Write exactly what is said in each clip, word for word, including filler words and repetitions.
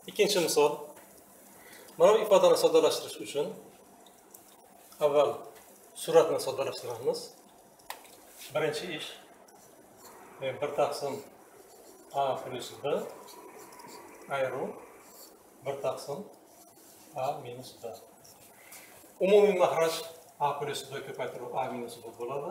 Ikkinchi misol. Mana bu ifodani soddalashtirish uchun avval suratni soddalashtiramiz. Birinchi ish bir taqsim a plus b ayru bir taqsim a minus b. Umumiy maxraj a plus b ko'paytiruv a minus b bo'ladi.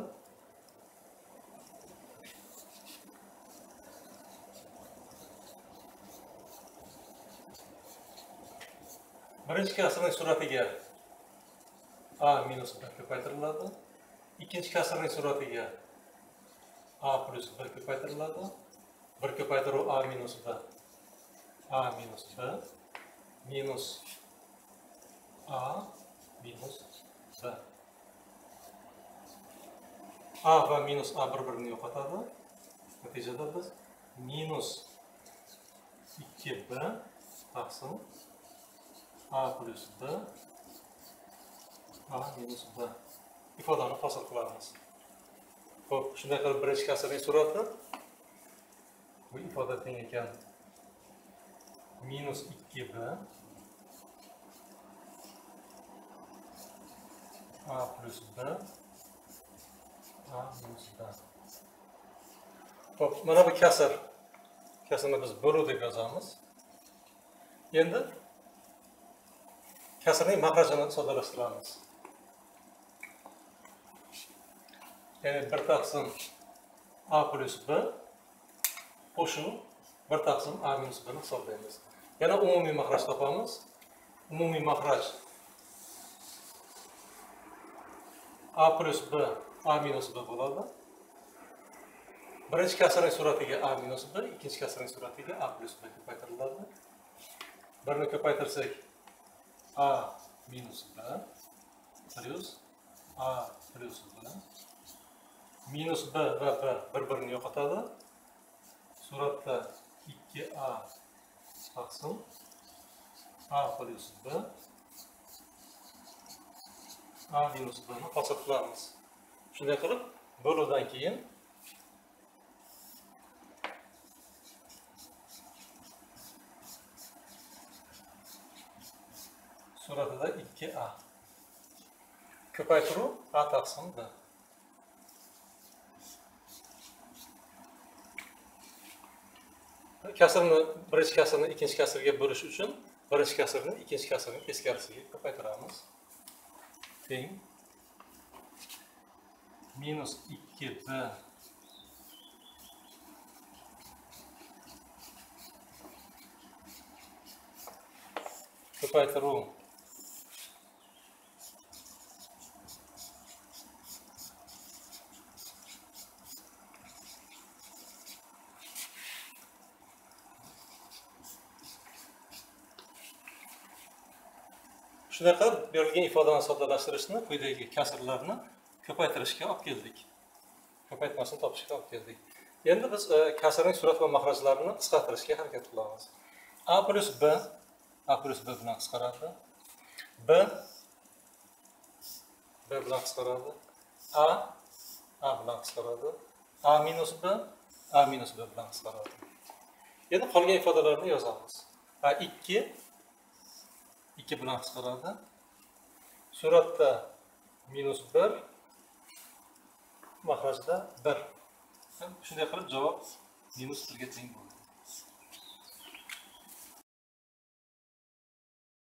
Birinchi kasrning suratiga a minus b ko'paytiriladi. Ikkinchi kasrning suratiga a plus b ko'paytiriladi. bir ko'paytiruv a minus b a minus b minus a minus b. A va minus a bir-birini yo'qotadi. Natijada biz minus ikki b taqsim a plus b a minus b ifodani hosil qilamiz. Xo'p, shunday qilib birinchi kasrning surati bu ifoda teng ekan minus ikki b a plus b a minus b. Xo'p, mana bu kasr kasrni biz bo'luv deb yozamiz. Endi kasrning maxrajini soddalashtiramiz. Ya'ni bir taqsim a plus b qo'shuv bir taqsim a minus b ni hisoblaymiz. Yana umumiy maxraj topamiz. Umumiy maxraj a plus b a minus b bo'ladi. Birinchi kasrning suratiga a minus b, ikkinchi kasrning suratiga a plus b ko'paytiriladi. Birni ko'paytirsak a minus b plus a plus b minus b va b bir-birini yo'qotadi. Suratda ikki a taqsim a plus b a minus b ni hosil qilamiz. Shunday qilib bo'luvdan keyin suratida ikki a ko'paytiruv a taqsim b. Kasrni birinchi kasrni ikkinchi kasrga bo'lish uchun birinchi kasrni ikkinchi kasrning teskarisiga ko'paytiramiz. Teng minus ikki b ko'paytiruv shunday qilib berilgan ifodani soddalashtirishni quyidagi kasrlarni ko'paytirishga olib keldik. Ko'paytmasini topishga olib keldik. Endi biz kasrning surat va maxrajlarini qisqartirishga harakat qilamiz. A plus b a plus b bilan qisqaradi. B b bilan qisqaradi. A a bilan qisqaradi. A minus b a minus b bilan qisqaradi. Endi qolgan ifodalarni yozamiz. A ikki ikki bilan qisqaradi. Suratda minus bir, maxrajda bir. Shunday qilib javob minus birga teng bo'ldi.